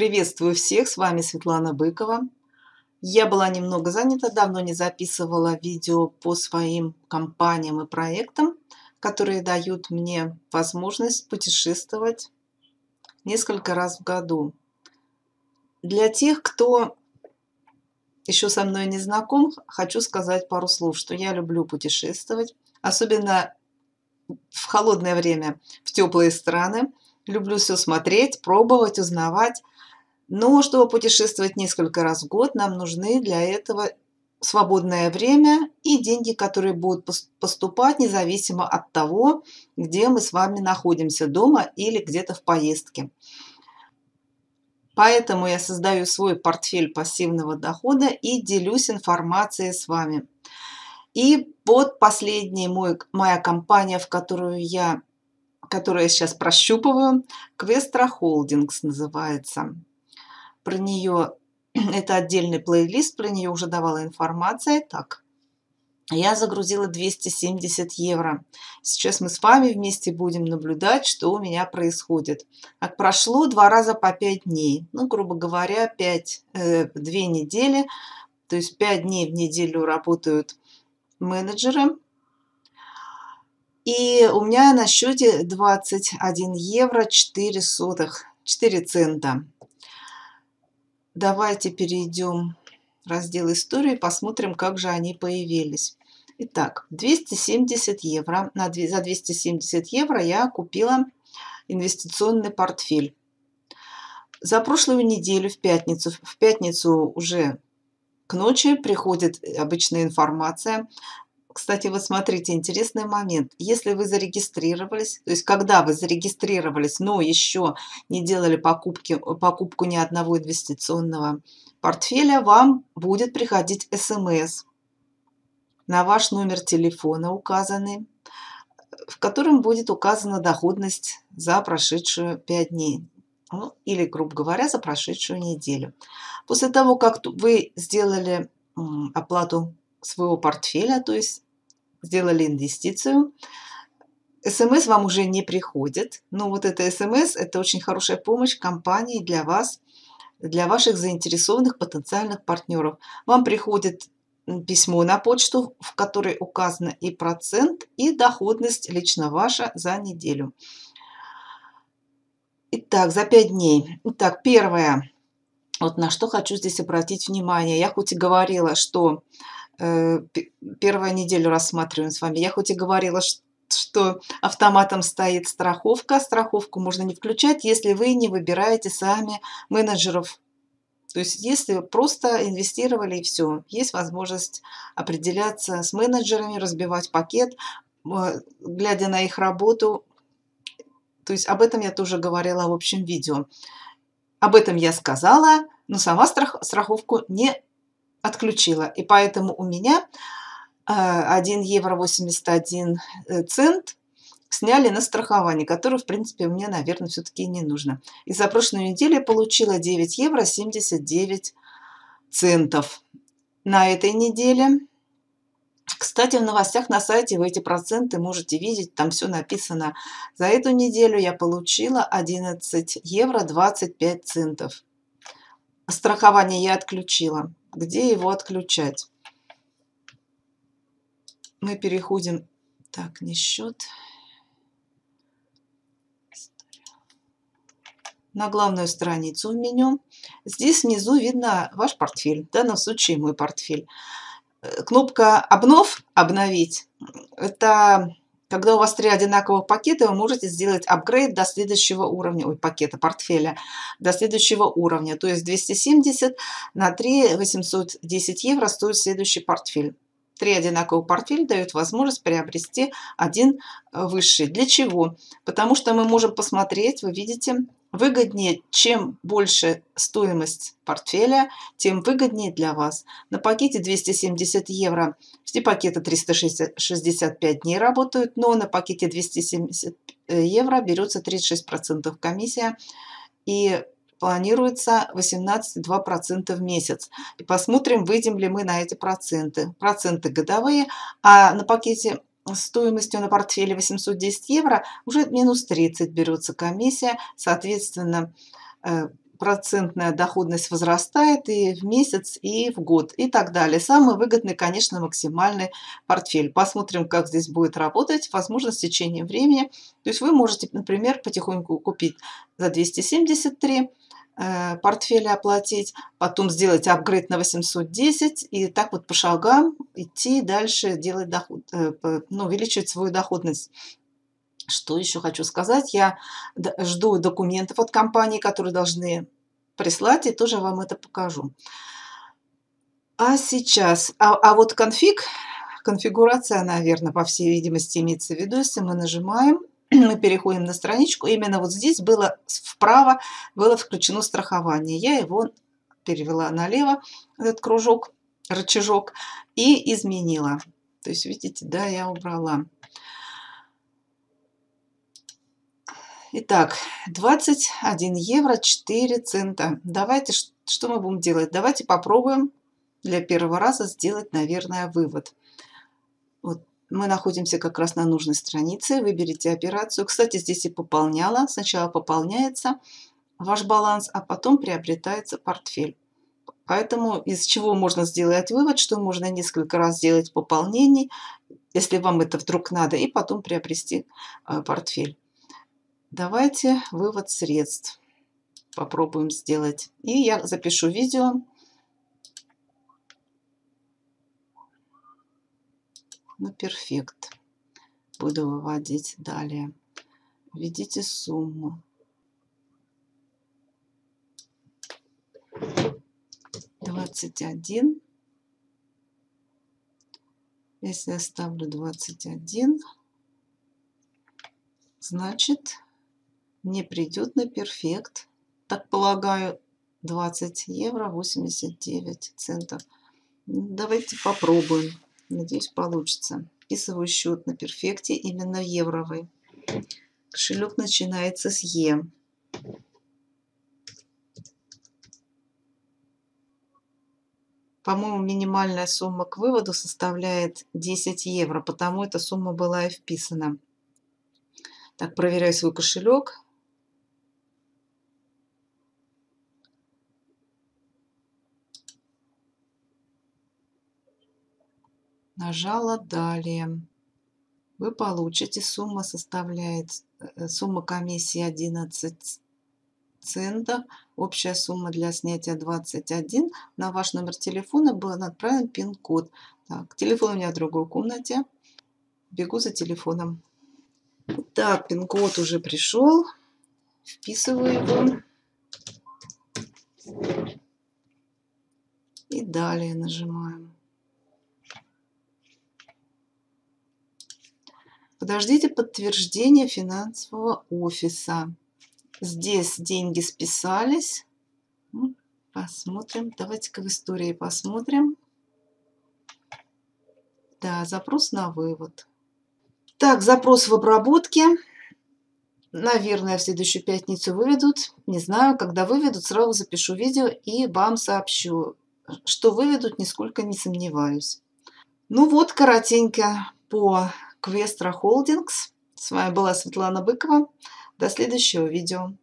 Приветствую всех, с вами Светлана Быкова. Я была немного занята, давно не записывала видео по своим компаниям и проектам, которые дают мне возможность путешествовать несколько раз в году. Для тех, кто еще со мной не знаком, хочу сказать пару слов, что я люблю путешествовать, особенно в холодное время, в теплые страны. Люблю все смотреть, пробовать, узнавать. Но чтобы путешествовать несколько раз в год, нам нужны для этого свободное время и деньги, которые будут поступать независимо от того, где мы с вами находимся, дома или где-то в поездке. Поэтому я создаю свой портфель пассивного дохода и делюсь информацией с вами. И вот последняя моя компания, которую я сейчас прощупываю, Questra Holdings называется. Про нее, это отдельный плейлист, про нее уже давала информация. Так, я загрузила 270 евро. Сейчас мы с вами вместе будем наблюдать, что у меня происходит. Так, прошло 2 раза по 5 дней. Ну, грубо говоря, 2 недели. То есть 5 дней в неделю работают менеджеры. И у меня на счете 21 евро 4 цента. Давайте перейдем в раздел «Истории» и посмотрим, как же они появились. Итак, 270 евро. За 270 евро я купила инвестиционный портфель. За прошлую неделю, в пятницу уже к ночи приходит обычная информация. Кстати, вот смотрите, интересный момент. Если вы зарегистрировались, то есть когда вы зарегистрировались, но еще не делали покупку ни одного инвестиционного портфеля, вам будет приходить СМС на ваш номер телефона указанный, в котором будет указана доходность за прошедшую 5 дней. Ну, или, грубо говоря, за прошедшую неделю. После того, как вы сделали оплату своего портфеля, то есть сделали инвестицию, СМС вам уже не приходит. Но вот это СМС – это очень хорошая помощь компании для вас, для ваших заинтересованных потенциальных партнеров. Вам приходит письмо на почту, в которой указано и процент, и доходность лично ваша за неделю. Итак, за 5 дней. Итак, первое. Вот на что хочу здесь обратить внимание. Я хоть и говорила, что первую неделю рассматриваем с вами. Я хоть и говорила, что автоматом стоит страховка. Страховку можно не включать, если вы не выбираете сами менеджеров. То есть если просто инвестировали и все. Есть возможность определяться с менеджерами, разбивать пакет, глядя на их работу. То есть об этом я тоже говорила в общем видео. Об этом я сказала, но сама страховку не отключила. И поэтому у меня 1 евро 81 цент сняли на страхование, которое, в принципе, мне, наверное, все-таки не нужно. И за прошлую неделю я получила 9 евро 79 центов. На этой неделе, кстати, в новостях на сайте вы эти проценты можете видеть, там все написано. За эту неделю я получила 11 евро 25 центов. Страхование я отключила. Где его отключать? Мы переходим, так, не счет, на главную страницу в меню. Здесь внизу видно ваш портфель, в данном случае мой портфель. Кнопка «Обновить» – это когда у вас 3 одинаковых пакета, вы можете сделать апгрейд до следующего уровня, портфеля, до следующего уровня. То есть 270 на 3 810 евро стоит следующий портфель. 3 одинаковых портфеля дают возможность приобрести один высший. Для чего? Потому что мы можем посмотреть, вы видите, выгоднее, чем больше стоимость портфеля, тем выгоднее для вас. На пакете 270 евро все пакеты 365 дней работают, но на пакете 270 евро берется 36% комиссия и планируется 18,2% в месяц. И посмотрим, выйдем ли мы на эти проценты. Проценты годовые, а на пакете стоимостью на портфеле 810 евро уже минус 30 берется комиссия. Соответственно, процентная доходность возрастает и в месяц, и в год, и так далее. Самый выгодный, конечно, максимальный портфель. Посмотрим, как здесь будет работать. Возможно, с течением времени. То есть вы можете, например, потихоньку купить за 273 портфеля, оплатить, потом сделать апгрейд на 810 и так вот по шагам идти дальше, делать доход, увеличивать свою доходность. Что еще хочу сказать? Я жду документов от компании, которые должны прислать, и тоже вам это покажу. А сейчас, вот конфигурация, наверное, по всей видимости, имеется в виду, если мы нажимаем, мы переходим на страничку, именно вот здесь было вправо, было включено страхование. Я его перевела налево, этот кружок, рычажок, и изменила. То есть, видите, да, я убрала. Итак, 21 евро 4 цента. Давайте, что мы будем делать? Давайте попробуем для первого раза сделать, наверное, вывод. Вот мы находимся как раз на нужной странице. Выберите операцию. Кстати, здесь и пополняла. Сначала пополняется ваш баланс, а потом приобретается портфель. Поэтому из чего можно сделать вывод, что можно несколько раз сделать пополнений, если вам это вдруг надо, и потом приобрести портфель. Давайте вывод средств попробуем сделать. И я запишу видео. На перфект. Буду выводить далее. Введите сумму. $21. Если я ставлю 21, значит, мне придет на перфект, так полагаю, 20 евро 89 центов. Давайте попробуем. Надеюсь, получится. Вписываю счет на перфекте, именно евровый. Кошелек начинается с Е. По-моему, минимальная сумма к выводу составляет 10 евро, потому эта сумма была и вписана. Так, проверяю свой кошелек. Нажала «Далее». Вы получите, сумма комиссии 11 центов, общая сумма для снятия 21. На ваш номер телефона был отправлен пин-код. Так, телефон у меня в другой комнате. Бегу за телефоном. Так, пин-код уже пришел. Вписываю его. И далее нажимаем. Подождите подтверждения финансового офиса. Здесь деньги списались. Посмотрим. Давайте-ка в истории посмотрим. Да, запрос на вывод. Так, запрос в обработке. Наверное, в следующую пятницу выведут. Не знаю, когда выведут, сразу запишу видео и вам сообщу. Что выведут, нисколько не сомневаюсь. Ну вот, коротенько по Questra Holdings. С вами была Светлана Быкова. До следующего видео.